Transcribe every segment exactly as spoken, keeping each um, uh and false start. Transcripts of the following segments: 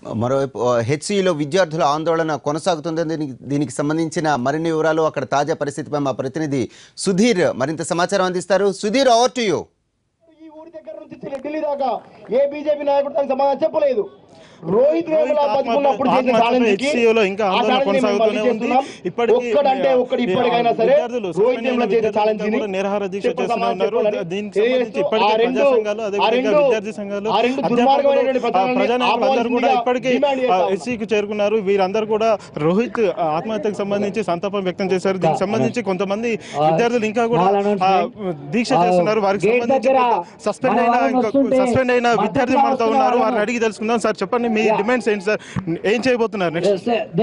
మరోవైపు హెచ్సిలో విద్యార్థుల ఆందోళన కొనసాగుతుందని దీనికి దీనికి సంబంధించిన మరిన్ని వివరాలు అక్కడ తాజా పరిస్థితిపై మా ప్రతినిధి సుధీర్ మరింత సమాచారం అందిస్తారు. Sudheer, over to you. ఈ ఊరి దగ్గర నుంచి ఢిల్లీ దాకా ఏ బీజేపీ నాయకుడు దానికి సమాధానం చెప్పలేదు. రోహిత్ వేముల బతుకున్నప్పుడు చేసిన ఛాలెంజ్ ఇంకా ఆందోళన కొనసాగుతూనే ఉంది. ఇప్పటికీ ఒక్కడంటే ఒక్కడి ఇప్పటికైనా సరే రోహిత్ వేముల చేసిన ఛాలెంజ్ ని నిరాహార దీక్ష చేస్తున్నా ఉన్నారు. దీనికి సంబంధించి ఇప్పటికే ప్రజా సంఘాలు అదేవిధంగా విద్యార్థి సంఘాలు ప్రజానాయకులందరూ కూడా ఇప్పటికే ఎస్సీకి చేరుకున్నారు. వీరందరూ కూడా రోహిత్ ఆత్మహత్యకు సంబంధించి సంతాపం వ్యక్తం చేశారు. దీనికి సంబంధించి కొంతమంది విద్యార్థులు ఇంకా కూడా దీక్ష చేస్తున్నారు. వారికి సంబంధించి సస్పెండ్ అయిన సస్పెండ్ అయిన విద్యార్థి మనతో ఉన్నారు. వారిని అడిగి తెలుసుకుందాం. సార్ చెప్పండి, మీ డిమాండ్స్ ఏంటి సార్? ఏం చేయబోతున్నారు నెక్స్ట్?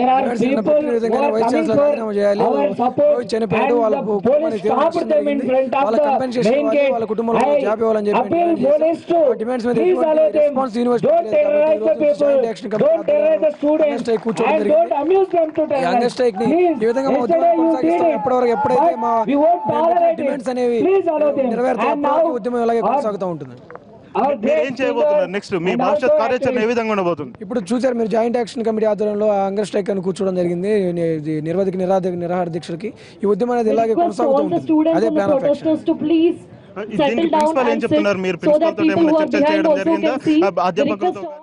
చనిపోయాడు, వాళ్ళకు వాళ్ళ కంపెన్సేషన్ వాళ్ళ కుటుంబంలో జాబ్ ఇవ్వాలని చెప్పి డిమాండ్స్ మీద రెస్పాన్స్ యూనివర్సిటీ కూర్చోవడం జరిగింది. యంగర్ స్ట్రైక్ ని ఈ విధంగా కొనసాగిస్తాం. ఎప్పటివరకు ఎప్పుడైతే మా డిమాండ్స్ అనేవి నెరవేరుతాయో ఉద్యమం ఇలాగే కొనసాగుతూ ఉంటుంది. ఏం చేయబోతున్నారు నెక్స్ట్? మీ భవిష్యత్ కార్యాచరణ ఏ విధంగా ఉండబోతుంది? ఇప్పుడు చూసారు మీరు, జాయింట్ యాక్షన్ కమిటీ ఆధ్వర్యంలో హంగర్ స్ట్రైక్ అని కూర్చోవడం జరిగింది. నిర్వధిక నిరాధ నిరాహార దీక్షలకి ఈ ఉద్యమం అనేది ఇలాగే కొనసాగుతూ ఉంటుంది. అదే ప్లాన్ ఆఫ్ యాక్షన్. దీనికి ప్రిన్సిపల్ ఏం చెప్తున్నారు? మీరు ప్రిన్సిపల్ తో ఏమైనా చర్చ చేయడం జరిగిందా? అధ్యాపకులతో